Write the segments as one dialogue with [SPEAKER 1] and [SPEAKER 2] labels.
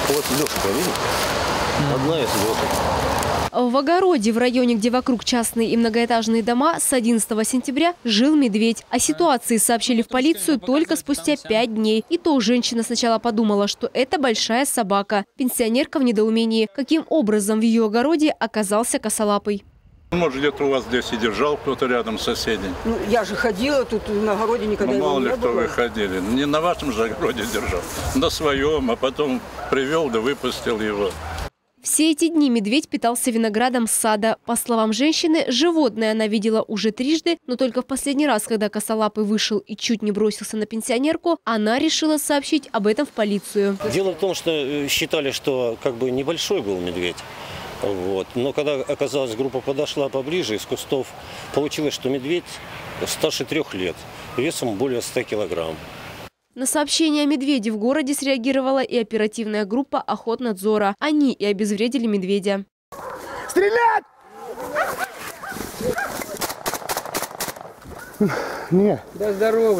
[SPEAKER 1] Вот лёжка, видите? Одна из лёжек.
[SPEAKER 2] В Огороде, в районе, где вокруг частные и многоэтажные дома, с 11 сентября жил медведь. О ситуации сообщили в полицию только спустя 5 дней. И то женщина сначала подумала, что это большая собака. Пенсионерка в недоумении, каким образом в ее огороде оказался косолапый.
[SPEAKER 3] Может, где-то у вас здесь и держал кто-то рядом соседей?
[SPEAKER 4] Ну, я же ходила, тут на огороде никогда не было.
[SPEAKER 3] Мало ли кто вы ходили. Не на вашем же огороде держал, на своем, а потом привел да выпустил его.
[SPEAKER 2] Все эти дни медведь питался виноградом с сада. По словам женщины, животное она видела уже трижды, но только в последний раз, когда косолапый вышел и чуть не бросился на пенсионерку, она решила сообщить об этом в полицию.
[SPEAKER 1] Дело в том, что считали, что как бы небольшой был медведь. Вот. Но когда оказалось, группа подошла поближе, из кустов получилось, что медведь старше 3 лет, весом более 100 килограмм.
[SPEAKER 2] На сообщение о медведе в городе среагировала и оперативная группа Охотнадзора. Они и обезвредили медведя.
[SPEAKER 5] Стрелять! Нет.
[SPEAKER 4] Да здоровый.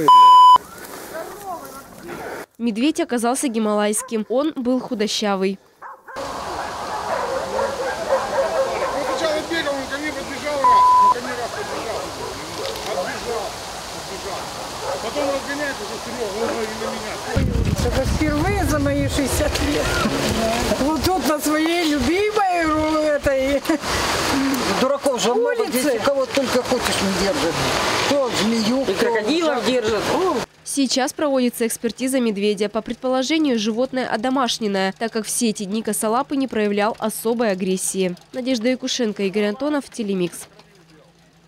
[SPEAKER 2] Медведь оказался гималайским. Он был худощавый.
[SPEAKER 5] Сначала бегал, он ко мне подбежал раз. Он ко мне раз подбежал. Отбежал. Потом разгоняет уже Серега, он говорит на меня.
[SPEAKER 6] Это впервые за мои 60 лет. Вот тут на своей любимой этой
[SPEAKER 4] Дураков же много здесь, кого только хочешь не держит. Кто змею, кто крокодилов держит.
[SPEAKER 2] Сейчас проводится экспертиза медведя. По предположению, животное одомашненное, так как все эти дни косолапый не проявлял особой агрессии. Надежда Якушенко, Игорь Антонов, Телемикс.